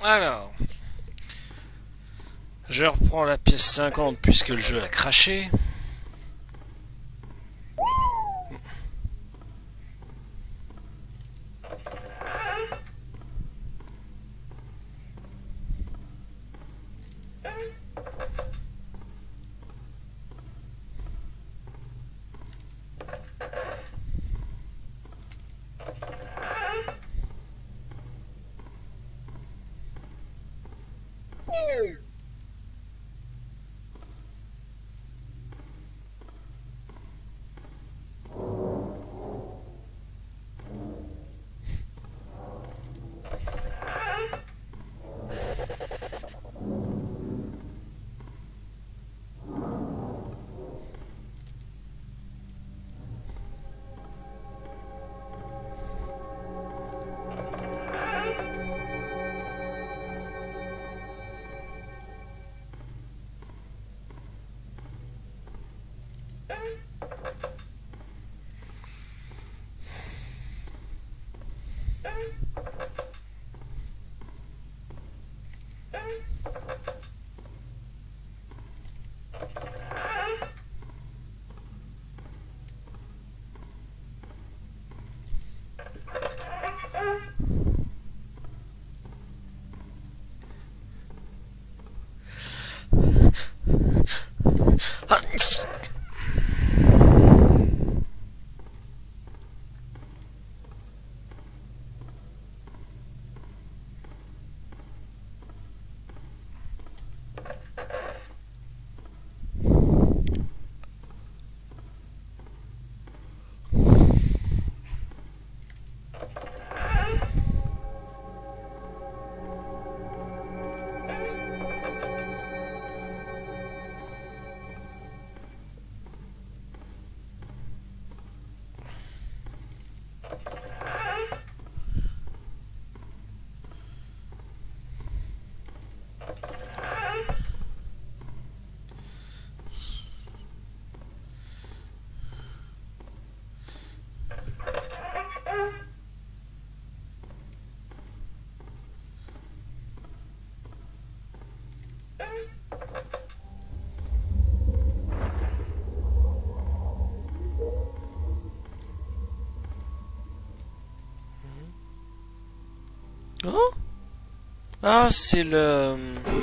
Alors, je reprends la pièce 50 puisque le jeu a craché. Oh, ah, c'est le...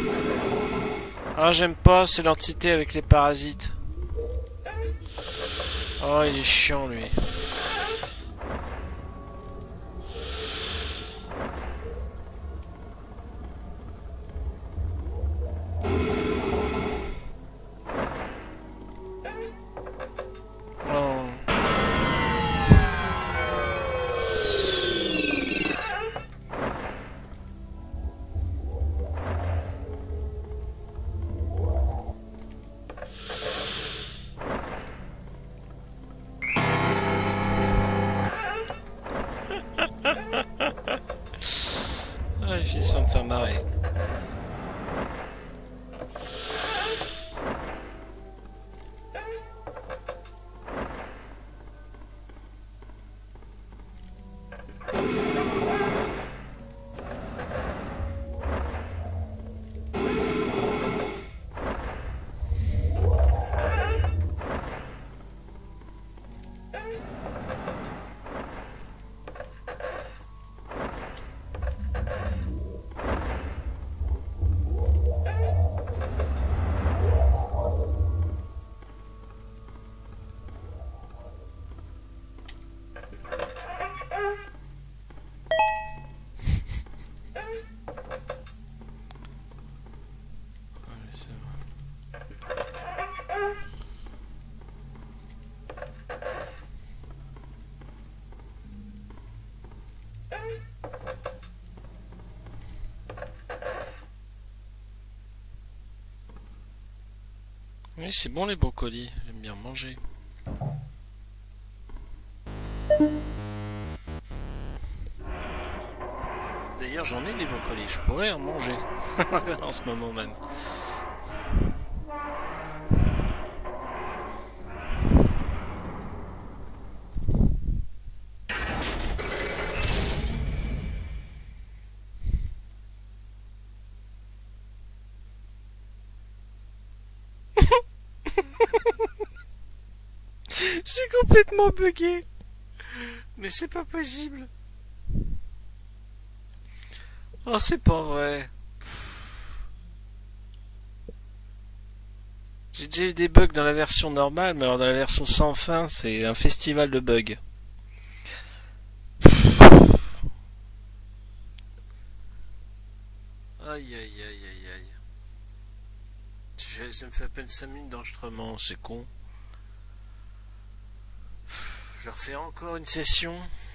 Ah, j'aime pas, c'est l'entité avec les parasites. Oh, il est chiant, lui. Oh. Ah, ils finissent par me faire marrer. Oui, c'est bon les brocolis, j'aime bien manger. D'ailleurs, j'en ai des brocolis, je pourrais en manger en ce moment même. C'est complètement buggé. Mais c'est pas possible. Oh, c'est pas vrai. J'ai déjà eu des bugs dans la version normale, mais alors dans la version sans fin, c'est un festival de bugs. Aïe aïe aïe aïe aïe. Ça me fait à peine 5 minutes d'enregistrement, c'est con. Je refais encore une session.